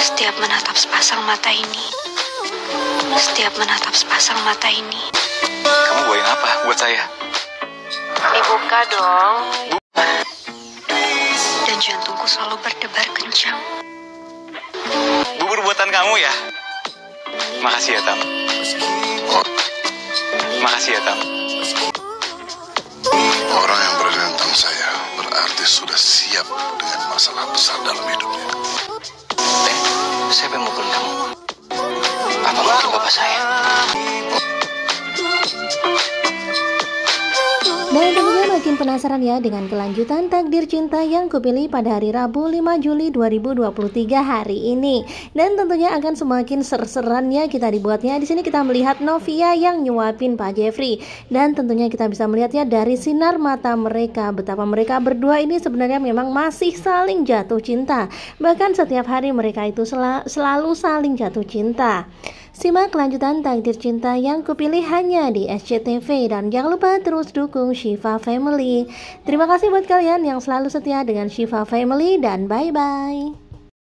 Setiap menatap sepasang mata ini, Kamu bawain apa buat saya? dibuka dong. Dan jantungku selalu berdebar kencang. Bubur buatan kamu ya? Makasih ya, Tam. Makasih ya, Tam. Orang yang bernentang saya berarti sudah siap dengan masalah besar dalam hidupnya. Saya pengen mukulin kamu. Apa mungkin bapak saya? Dan tentunya makin penasaran ya dengan kelanjutan takdir cinta yang kupilih pada hari Rabu 5 Juli 2023 hari ini. Dan tentunya akan semakin ser-serannya kita dibuatnya. Di sini kita melihat Novia yang nyuapin Pak Jeffrey. Dan tentunya kita bisa melihatnya dari sinar mata mereka, betapa mereka berdua ini sebenarnya memang masih saling jatuh cinta. Bahkan setiap hari mereka itu selalu saling jatuh cinta. Simak kelanjutan takdir cinta yang kupilih hanya di SCTV. Dan jangan lupa terus dukung Shiva Family. Terima kasih buat kalian yang selalu setia dengan Shiva Family, dan bye-bye.